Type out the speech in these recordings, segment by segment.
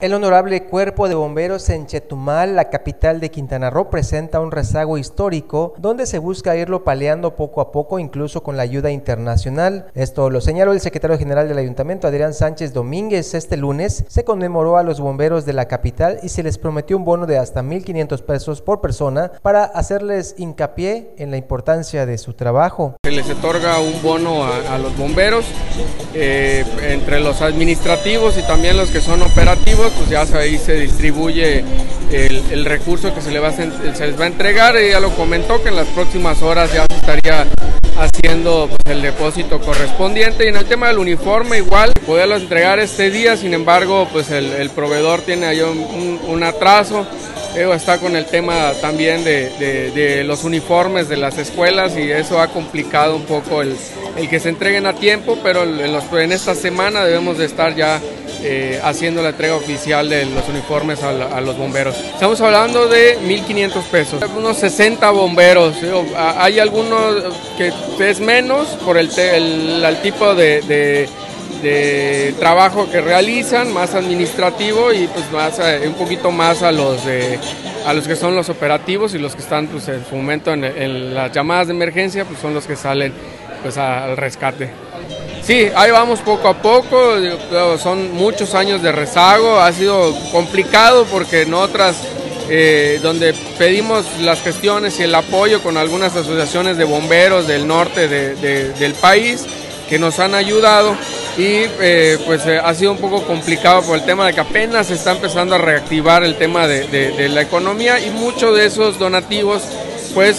El Honorable Cuerpo de Bomberos en Chetumal, la capital de Quintana Roo, presenta un rezago histórico donde se busca irlo paliando poco a poco, incluso con la ayuda internacional. Esto lo señaló el secretario general del Ayuntamiento, Adrián Sánchez Domínguez. Este lunes se conmemoró a los bomberos de la capital y se les prometió un bono de hasta 1,500 pesos por persona para hacerles hincapié en la importancia de su trabajo. Se les otorga un bono a los bomberos, entre los administrativos y también los que son operativos, pues ya ahí se distribuye el recurso que se les va a entregar. Ella lo comentó que en las próximas horas ya se estaría haciendo pues, el depósito correspondiente. Y en el tema del uniforme igual, poderlo entregar este día, sin embargo pues el proveedor tiene ahí un atraso. Está con el tema también de los uniformes de las escuelas y eso ha complicado un poco el que se entreguen a tiempo, pero en esta semana debemos de estar ya haciendo la entrega oficial de los uniformes a los bomberos. Estamos hablando de 1,500 pesos, unos 60 bomberos. Hay algunos que es menos por el tipo de trabajo que realizan, más administrativo, y pues un poquito más a los que son los operativos, y los que están pues en su momento en las llamadas de emergencia pues son los que salen pues al rescate. Sí, ahí vamos poco a poco. Son muchos años de rezago, ha sido complicado porque en otras donde pedimos las gestiones y el apoyo con algunas asociaciones de bomberos del norte del país que nos han ayudado, y pues ha sido un poco complicado por el tema de que apenas se está empezando a reactivar el tema de la economía, y muchos de esos donativos pues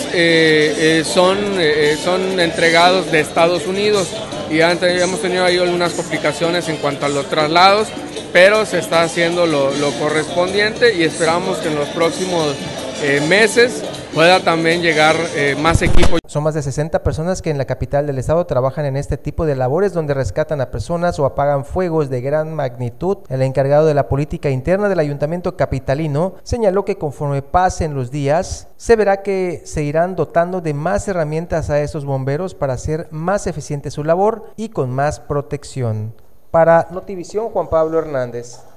son entregados de Estados Unidos, y hemos tenido ahí algunas complicaciones en cuanto a los traslados, pero se está haciendo lo correspondiente, y esperamos que en los próximos meses pueda también llegar más equipo. Son más de 60 personas que en la capital del estado trabajan en este tipo de labores, donde rescatan a personas o apagan fuegos de gran magnitud. El encargado de la política interna del ayuntamiento capitalino señaló que conforme pasen los días, se verá que se irán dotando de más herramientas a esos bomberos para hacer más eficiente su labor y con más protección. Para Notivisión, Juan Pablo Hernández.